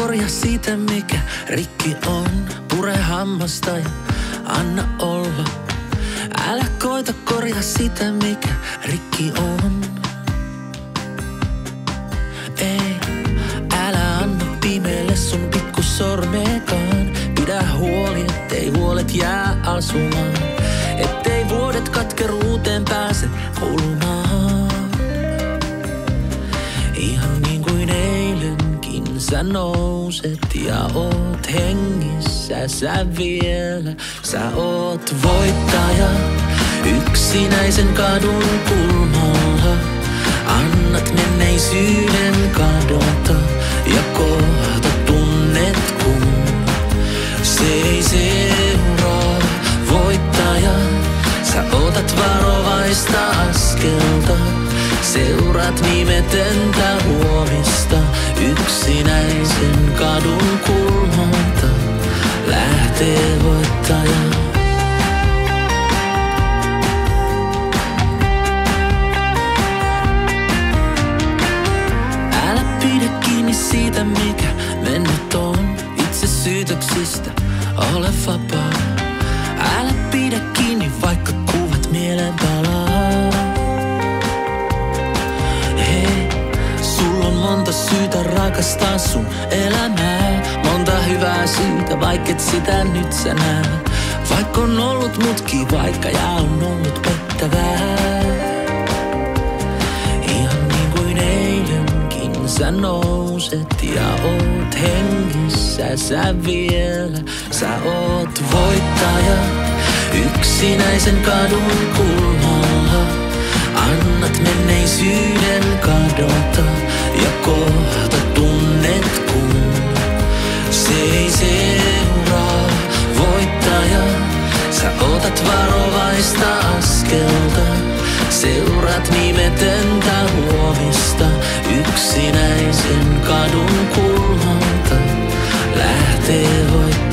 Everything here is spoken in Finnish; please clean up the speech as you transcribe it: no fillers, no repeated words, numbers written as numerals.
korjaa siitä, mikä rikki on. Pure hammasta ja anna olla. Älä koita korjaa sitä, mikä rikki on. Ei, älä anna pimeelle sun pikku sormeekaan. Pidä huoli, ettei huolet jää asumaan. Ettei vuodet katkeruuteen pääse kulumaan. Ihan niin kuin eilenkin sä nouset ja oot hengissä sä vielä. Sä oot voittaja yksinäisen kadun kulmalla. Annat menneisyyden kadota ja kohta tunnet kun se ei seuraa. Voittaja, sä otat varovaista askelta. Seuraat nimetöntä huomista yksinäisen kadun kulmalta. Lähtee voittaja. Älä pidä kiinni siitä, mikä mennyt on. Itse syytöksistä ole vapaa. Älä pidä kiinni, vaikka kuvat mieleen palaa. Hei, sulla on monta syytä rakastaa sun elämää. Monta hyvää syytä, vaikket sitä nyt sä näet. Vaikka on ollut mutki, vaikka ja on ollut pettävää. Ihan niin kuin eilenkin sä nouset ja oot hengissä sä vielä. Sä oot voittaja yksinäisen kadun kulmalla. Annat menneisyyden kadota ja kohta tunnet kun se ei seuraa. Voittaja, sä otat varovaista askelta. Seuraat nimetöntä huomista yksinäisen kadun kulmalta. Lähtee voittaja.